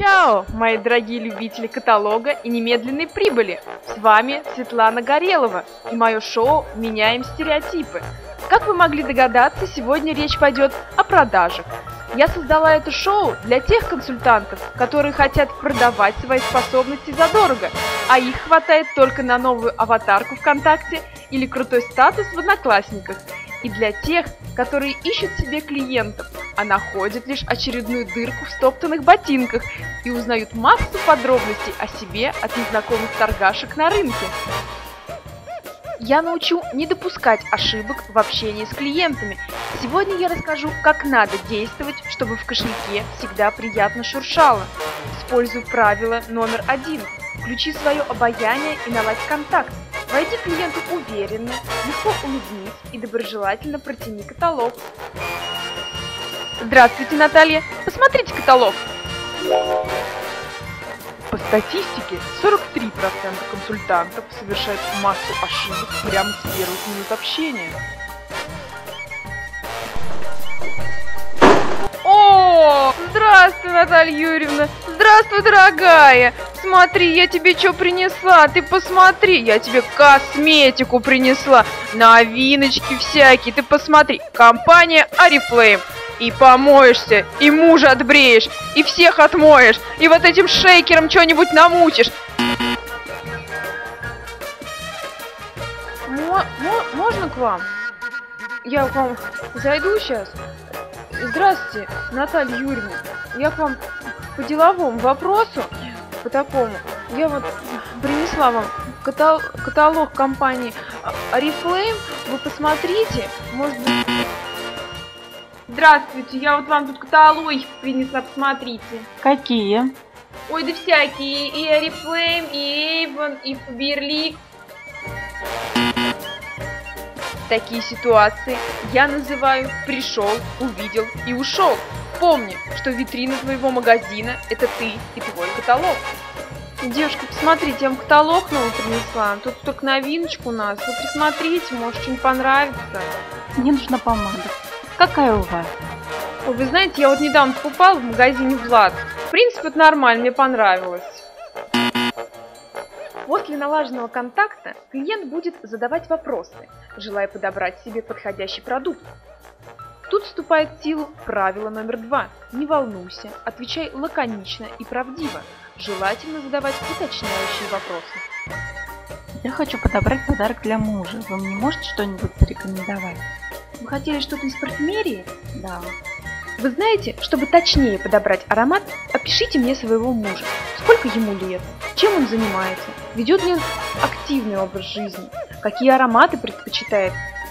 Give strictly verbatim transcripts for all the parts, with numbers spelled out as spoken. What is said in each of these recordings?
Чао, мои дорогие любители каталога и немедленной прибыли! С вами Светлана Горелова и мое шоу «Меняем стереотипы». Как вы могли догадаться, сегодня речь пойдет о продажах. Я создала это шоу для тех консультантов, которые хотят продавать свои способности задорого, а их хватает только на новую аватарку ВКонтакте или крутой статус в Одноклассниках. И для тех, которые ищут себе клиентов, а находят лишь очередную дырку в стоптанных ботинках и узнают массу подробностей о себе от незнакомых торгашек на рынке. Я научу не допускать ошибок в общении с клиентами. Сегодня я расскажу, как надо действовать, чтобы в кошельке всегда приятно шуршало. Используй правило номер один. Включи свое обаяние и наладь контакт. Войди к клиенту уверенно, легко улыбнись и доброжелательно протяни каталог. Здравствуйте, Наталья! Посмотрите каталог! По статистике, сорок три процента консультантов совершают массу ошибок прямо с первых минут общения. О, здравствуй, Наталья Юрьевна! Здравствуй, дорогая! Смотри, я тебе что принесла, ты посмотри, я тебе косметику принесла, новиночки всякие, ты посмотри, компания Oriflame. И помоешься, и мужа отбреешь, и всех отмоешь, и вот этим шейкером что-нибудь намутишь. Мо мо можно к вам? Я к вам зайду сейчас. Здравствуйте, Наталья Юрьевна. Я к вам по деловому вопросу, по такому. Я вот принесла вам катал каталог компании Oriflame. Вы посмотрите, может быть... Здравствуйте, я вот вам тут каталоги принесла, посмотрите. Какие? Ой, да всякие, и Oriflame, и Avon, и Faberlic. Такие ситуации я называю «пришел, увидел и ушел». Помни, что витрина твоего магазина – это ты и твой каталог. Девушка, посмотрите, я вам каталог новый принесла. Тут только новиночка у нас. Вы присмотрите, может, что-нибудь понравится. Мне нужна помада. Какая у вас? Ой, вы знаете, я вот недавно покупала в магазине Влад. В принципе, это нормально, мне понравилось. После налаженного контакта клиент будет задавать вопросы, желая подобрать себе подходящий продукт. Тут вступает в силу правило номер два. Не волнуйся, отвечай лаконично и правдиво. Желательно задавать уточняющие вопросы. Я хочу подобрать подарок для мужа. Вы мне можете что-нибудь порекомендовать? Вы хотели что-то из парфюмерии? Да. Вы знаете, чтобы точнее подобрать аромат, опишите мне своего мужа. Сколько ему лет? Чем он занимается? Ведет ли он активный образ жизни? Какие ароматы предпочитает?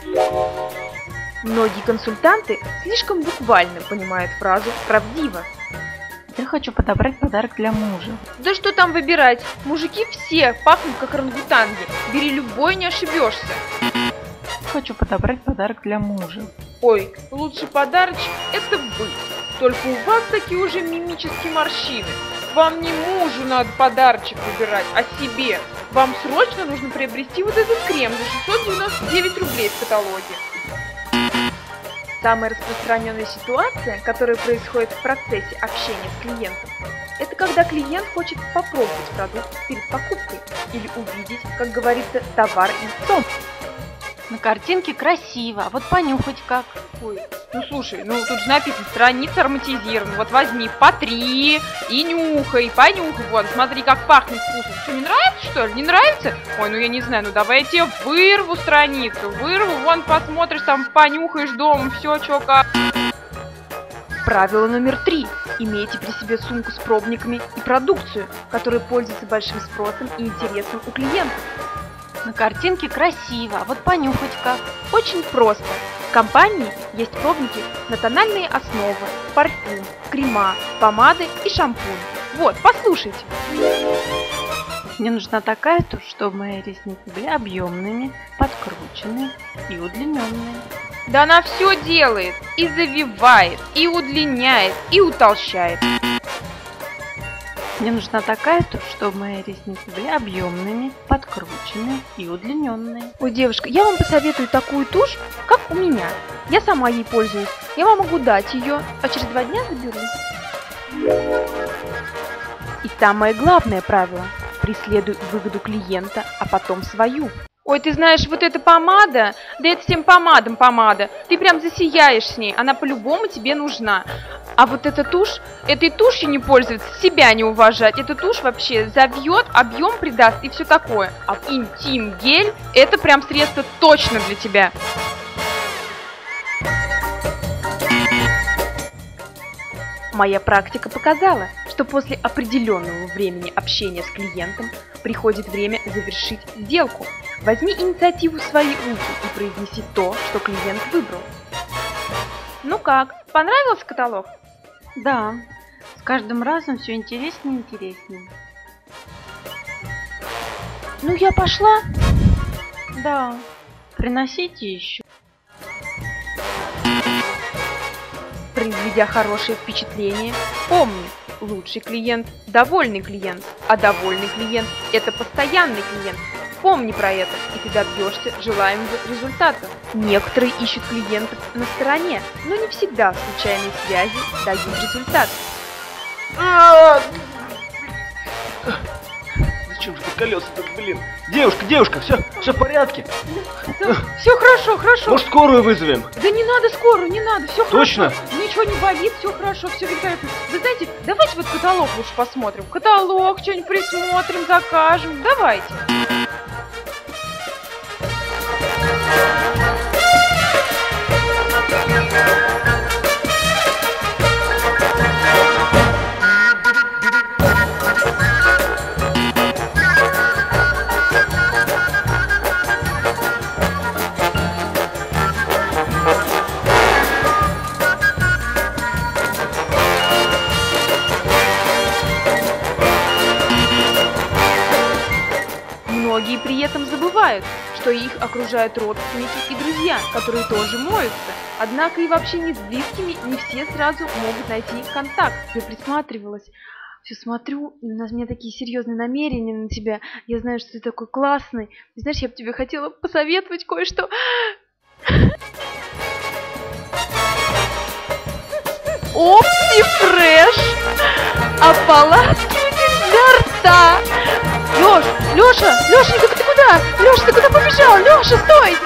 Многие консультанты слишком буквально понимают фразу «правдиво». Я хочу подобрать подарок для мужа. Да что там выбирать? Мужики все пахнут как орангутанги. Бери любой, не ошибешься. Хочу подобрать подарок для мужа. Ой, лучший подарочек – это вы. Только у вас такие уже мимические морщины. Вам не мужу надо подарочек выбирать, а себе. Вам срочно нужно приобрести вот этот крем за шестьсот девяносто девять рублей в каталоге. Самая распространенная ситуация, которая происходит в процессе общения с клиентом, это когда клиент хочет попробовать продукт перед покупкой или увидеть, как говорится, товар лицом. На картинке красиво, а вот понюхать как? Ой, ну слушай, ну тут же написано страница ароматизирована. Вот возьми, потри и нюхай, понюхай. Вон, смотри, как пахнет вкусно. Что, не нравится, что ли? Не нравится? Ой, ну я не знаю, ну давай я тебе вырву страницу, вырву, вон посмотришь, там понюхаешь дома, все, что как. Правило номер три. Имейте при себе сумку с пробниками и продукцию, которая пользуется большим спросом и интересом у клиентов. На картинке красиво, а вот понюхать как? Очень просто. В компании есть пробники на тональные основы, парфюм, крема, помады и шампунь. Вот, послушайте. Мне нужна такая тушь, чтобы мои ресницы были объемными, подкрученные и удлиненные. Да она все делает. И завивает, и удлиняет, и утолщает. Мне нужна такая тушь, чтобы мои ресницы были объемными, подкрученные и удлиненные. Ой, девушка, я вам посоветую такую тушь, как у меня. Я сама ей пользуюсь. Я вам могу дать ее, а через два дня заберу. И самое главное правило – преследуй выгоду клиента, а потом свою. Ой, ты знаешь, вот эта помада, да это всем помадам помада. Ты прям засияешь с ней, она по-любому тебе нужна. А вот эта тушь, этой тушью не пользоваться, себя не уважать. Эта тушь вообще завьет, объем придаст и все такое. А интим-гель – это прям средство точно для тебя. Моя практика показала, что после определенного времени общения с клиентом приходит время завершить сделку. Возьми инициативу в свои руки и произнеси то, что клиент выбрал. Ну как, понравился каталог? Да, с каждым разом все интереснее и интереснее. Ну я пошла. Да, приносите еще. Произведя хорошее впечатление, помни, лучший клиент – довольный клиент, а довольный клиент – это постоянный клиент. Помни про это, и ты добьешься желаемого результата. Некоторые ищут клиентов на стороне, но не всегда случайные связи дают результат. Зачем же ты колеса-то, блин? Девушка, девушка, все, все в порядке? Все хорошо, хорошо. Может, скорую вызовем? Да не надо скорую, не надо, все хорошо. Точно? Ничего не болит, все хорошо, все великолепно. Вы знаете, давайте вот каталог лучше посмотрим. Каталог, что-нибудь присмотрим, закажем. Давайте. Многие при этом забывают, что их окружают родственники и друзья, которые тоже моются. Однако и в общении с близкими не все сразу могут найти контакт. Я присматривалась, все смотрю, у меня такие серьезные намерения на тебя. Я знаю, что ты такой классный. И знаешь, я бы тебе хотела посоветовать кое-что. Опти-фреш! Ополаскиватель для рта! Лёш, Лёша, Лёшенька, ты куда? Лёша, ты куда побежал? Лёша, стой!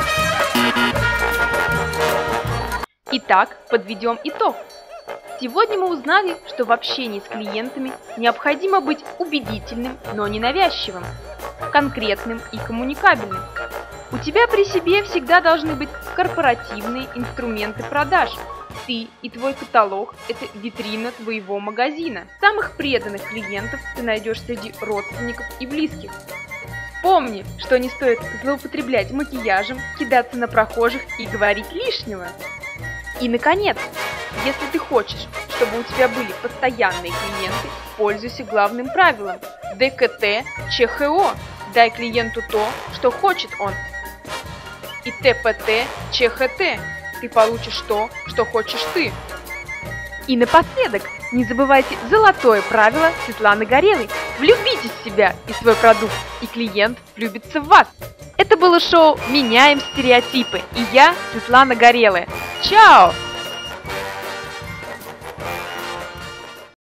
Итак, подведем итог. Сегодня мы узнали, что в общении с клиентами необходимо быть убедительным, но не навязчивым, конкретным и коммуникабельным. У тебя при себе всегда должны быть корпоративные инструменты продаж. Ты и твой каталог – это витрина твоего магазина. Самых преданных клиентов ты найдешь среди родственников и близких. Помни, что не стоит злоупотреблять макияжем, кидаться на прохожих и говорить лишнего. И, наконец, если ты хочешь, чтобы у тебя были постоянные клиенты, пользуйся главным правилом – дэ ка тэ че ха о. Дай клиенту то, что хочет он. И тэ пэ тэ че ха тэ. Ты получишь то, что хочешь ты. И напоследок, не забывайте золотое правило Светланы Горелой. Влюбитесь в себя и свой продукт, и клиент влюбится в вас. Это было шоу «Меняем стереотипы». И я, Светлана Горелая. Чао!